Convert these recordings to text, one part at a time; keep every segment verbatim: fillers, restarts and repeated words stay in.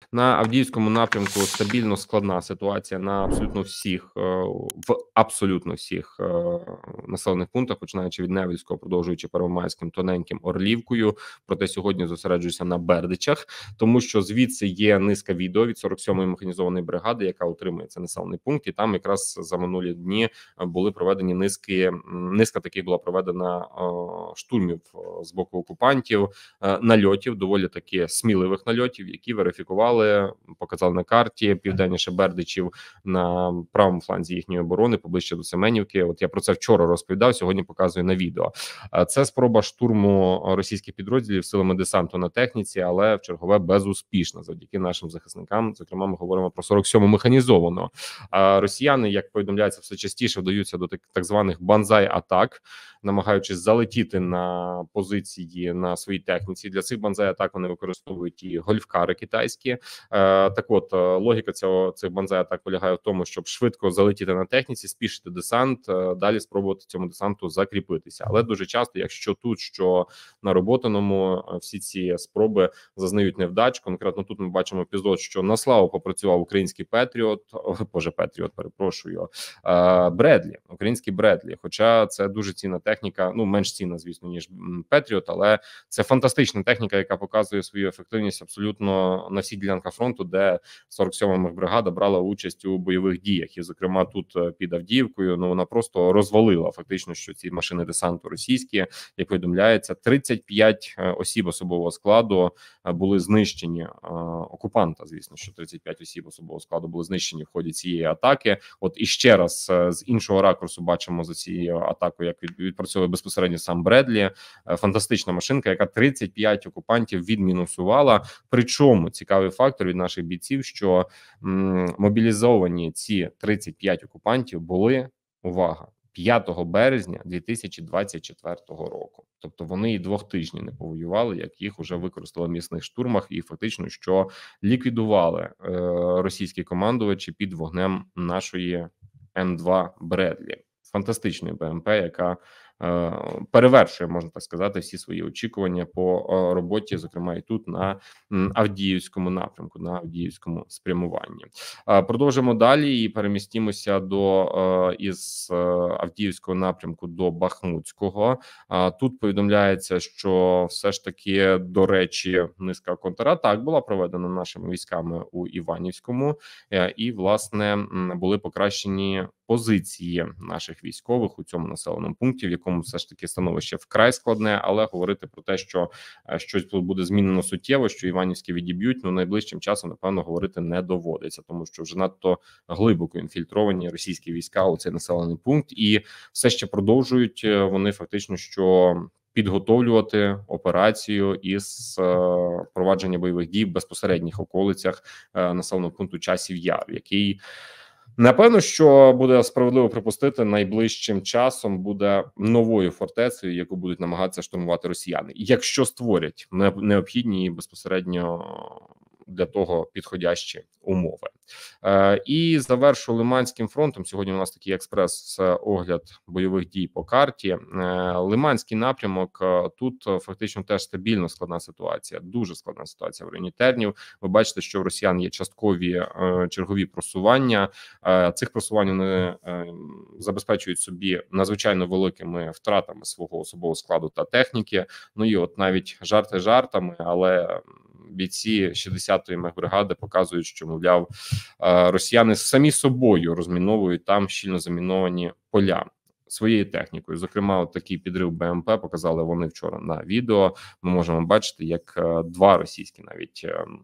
На Авдіївському напрямку стабільно складна ситуація на абсолютно всіх, в абсолютно всіх населених пунктах, починаючи від Невельського, продовжуючи Первомайським, Тоненьким, Орлівкою. Проте сьогодні зосереджуюся на Бердичах, тому що звідси є низка відео від сорок сьомої механізованої бригади, яка утримує цей населений пункт, і там якраз за минулі дні були проведені низки, низка таких була проведена штурмів з боку окупантів, нальотів, доволі таки сміливих нальотів, які верифікували, показали на карті південніше Бердичів на правому фланзі їхньої оборони, поближче до Семенівки. От я про це вчора розповідав, сьогодні показую на відео. Це спроба штурму російських підрозділів силами десанту на техніці, але в чергове безуспішна завдяки нашим захисникам. Зокрема, ми говоримо про сорок сьому механізовану. А росіяни, як повідомляється, все частіше вдаються до так, так званих банзай-атак, намагаючись залетіти на позиції на своїй техніці. Для цих банзай-атак вони використовують і гольфкари китайські. Е, так от, логіка цього цих банзай-атак полягає в тому, щоб швидко залетіти на техніці, спішити десант, е, далі спробувати цьому десанту закріпитися. Але дуже часто, якщо тут, що на Роботиному, всі ці спроби зазнають невдач. Конкретно тут ми бачимо епізод, що на славу попрацював український Петріот, о, боже, Петріот, перепрошую, е, Бредлі, український Бредлі. Хоча це дуже цінна техніка, ну менш цінна, звісно, ніж Петріот, але це фантастична техніка, яка показує свою ефективність абсолютно на всіх ділянках фронту, де сорок сьома мехбригада брала участь у бойових діях. І, зокрема, тут під Авдіївкою, ну вона просто розвалила фактично, що ці машини десанту російські, як повідомляється, тридцять п'ять осіб особового складу були знищені окупанта. Звісно, що тридцять п'ять осіб особового складу були знищені в ході цієї атаки. От і ще раз з іншого ракурсу бачимо за цією атакою, як відпрацьовує безпосередньо сам Бредлі. Фантастична машинка, яка тридцять п'ять окупантів відмінусувала. Причому цікавий фактор від наших бійців, що м, мобілізовані ці тридцять п'ять окупантів були, увага, п'ятого березня дві тисячі двадцять четвертого року. Тобто вони і двох тижнів не повоювали, як їх вже використали в м'ясних штурмах, і фактично, що ліквідували е, російські командувачі під вогнем нашої М два Бредлі. Фантастичної БМП, яка е, перевершує, можна так сказати, всі свої очікування по е, роботі, зокрема і тут на м, Авдіївському напрямку, на Авдіївському спрямуванні. Е, продовжимо далі і перемістимося до е, із е, Авдіївського напрямку до Бахмутського. Е, тут повідомляється, що все ж таки, до речі, низка контратак була проведена нашими військами у Іванівському, е, і, власне, м, були покращені позиції наших військових у цьому населеному пункті, в якому все ж таки становище вкрай складне, але говорити про те, що щось буде змінено суттєво, що Іванівське відіб'ють, ну найближчим часом, напевно, говорити не доводиться, тому що вже надто глибоко інфільтровані російські війська у цей населений пункт, і все ще продовжують вони фактично, що підготовлювати операцію із е, провадження бойових дій в безпосередніх околицях е, населеного пункту Часів Яр, який, напевно, що буде справедливо припустити, найближчим часом буде новою фортецею, яку будуть намагатися штурмувати росіяни, якщо створять необхідні і безпосередньо для того підходящі умови. Е, і завершу Лиманським фронтом. Сьогодні у нас такий експрес-огляд бойових дій по карті. Е, Лиманський напрямок, тут фактично теж стабільно складна ситуація, дуже складна ситуація в районі Тернів. Ви бачите, що в росіян є часткові е, чергові просування. Е, цих просувань вони е, забезпечують собі надзвичайно великими втратами свого особового складу та техніки. Ну і от навіть жарти жартами, але бійці шістдесятої мехбригади показують, що, мовляв, росіяни самі собою розміновують там щільно заміновані поля своєю технікою. Зокрема, от такий підрив БМП показали вони вчора на відео. Ми можемо бачити, як два російські, навіть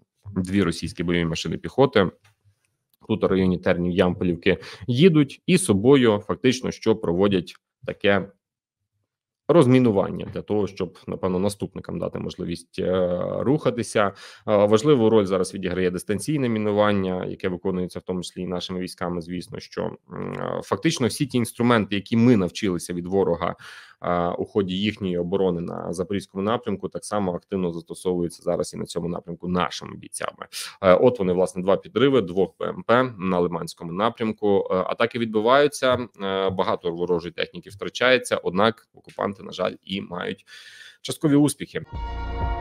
дві російські бойові машини піхоти тут у районі Тернів, Ямполівки їдуть і собою фактично що проводять таке розмінування для того, щоб, напевно, наступникам дати можливість е, рухатися. Е, важливу роль зараз відіграє дистанційне мінування, яке виконується в тому числі і нашими військами. Звісно, що е, фактично всі ті інструменти, які ми навчилися від ворога е, у ході їхньої оборони на Запорізькому напрямку, так само активно застосовуються зараз і на цьому напрямку нашими бійцями. Е, от вони, власне, два підриви, двох БМП на Лиманському напрямку. Е, атаки відбуваються, е, багато ворожої техніки втрачається, однак окупанти, на жаль, і мають часткові успіхи.